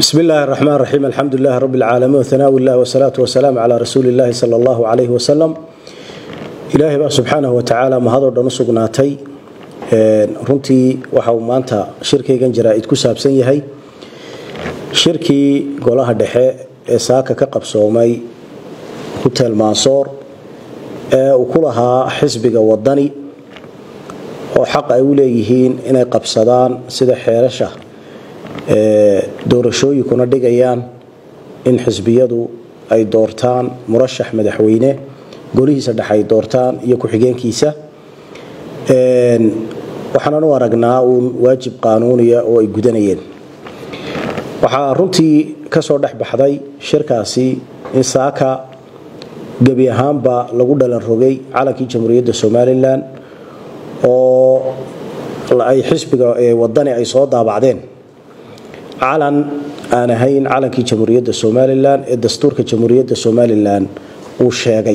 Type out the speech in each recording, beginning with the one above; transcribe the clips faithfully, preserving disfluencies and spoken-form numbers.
بسم الله الرحمن الرحيم الحمد لله رب العالمين وثناء الله والصلاة والسلام على رسول الله صلى الله عليه وسلم إلهي سبحانه وتعالى ما هذا نسقناتي runtii waxa uu maanta shirkeygan jaraa'id ku saabsan yahay shirkii golaha dhexe ee saaka ka qabsoomay hotel Mansour ee uu ku lahaa xisbiga wadani oo xaq ay u leeyihiin inay qabsadaan sida xeerasha ee doorashooyinkuna dhigayaan in xisbiyadu ay doortaan murashax madaxweyne golihiisa dhexe ay doortaan iyo ku xigeenkiisa een waxaan u aragnaa uu waajib qaanuuniya oo ay gudanayeen waxa runtii ka soo dhax baxday shirkaasi in saaka gabi ahaanba lagu dhalan rogay calankii jamhuuriyadda Soomaaliland oo ay xisbiga ee wadani ay soo daabacdeen calan aan ahayn calankii jamhuuriyadda Soomaaliland ee dastuurka jamhuuriyadda Soomaaliland uu sheegay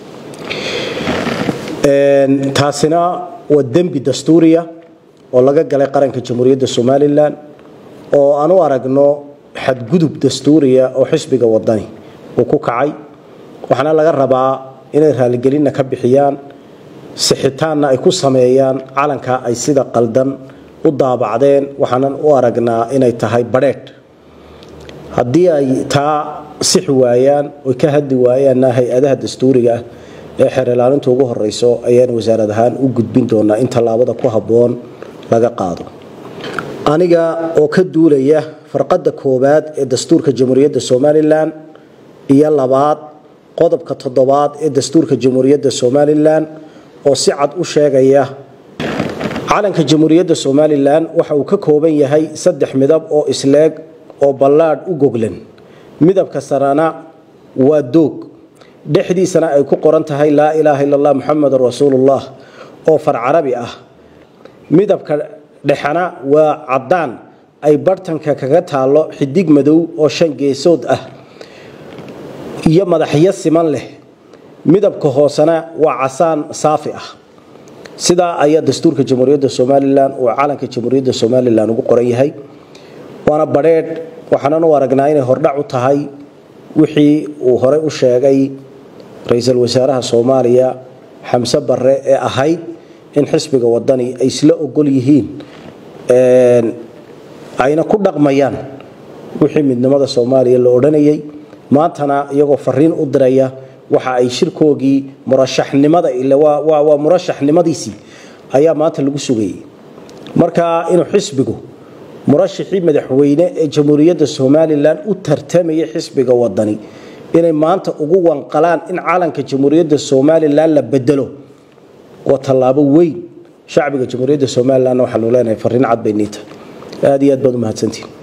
een taasina wadambi dastuuriya oo laga galay qaranka jamhuuriyadda Soomaaliland oo aanu aragno xadgudub dastuuriya oo xisbiga wadani uu ku kacay waxana laga rabaa inay raaligelina ka bixiyaan sixitaanna ay ku sameeyaan calanka ay sida qaldan u daabacdeen waxana u aragnaa inay tahay badheed hadii ay taa six waayaan oo ka haddi waayaan hay'adaha dastuuriga ee xeerlaalinta ugu horeyso ayaan wasaaradahan u gudbin doonaa in talaabada ku haboon laga qaado aniga oo ka duulaya farqada koobaad ee dastuurka jamhuuriyadda Soomaaliland iyo labaad qodobka toddobaad ee dastuurka jamhuuriyadda Soomaaliland oo si cad u sheegaya calanka jamhuuriyadda Soomaaliland waxa uu ka kooban yahay saddex midab oo isleeg oo ballaad u goglan midabka sarana waa doog dhexdiisana ay ku qoran tahay la ilaaha illa allah muhammadur rasuulullah oo far carabi ah midabka dhexana waa cadaan ay bartanka kaga taalo xidig madow oo shan geesood ah iyo madaxyo siman leh midabka hoosana waa casaan saafi ah sida ay dastuurka jamhuuriyadda Soomaaliland oo calanka jamhuuriyadda Soomaaliland ugu qoran yahay waana badheed waxaana u aragnaa inay hordhac u tahay wixii uu hore u sheegay ra'iisul wasaaraha Soomaaliya Xamse Barre ee ahayd in xisbiga wadani ay isla ogol yihiin een ayna ku dhaqmayaan wixii midnimada Soomaaliya la oranayay maantana iyagoo fariin u diraya waxa ay shirkoogii murashaxnimada ila waa waa murashaxnimadiisi ayaa maanta lagu sugayay marka inuu xisbigu murashaxii madaxweyne ee jamhuuriyadda Soomaaliland u tartamay xisbiga wadani inay maanta ugu wanqalaan in calanka jamhuuriyadda Soomaaliland la bedelo waa talaabo weyn shacbiga jamhuuriyadda Soomaaliland waxa loo leenahay fariin cad bay niita aad iyo aad baad u mahadsantiin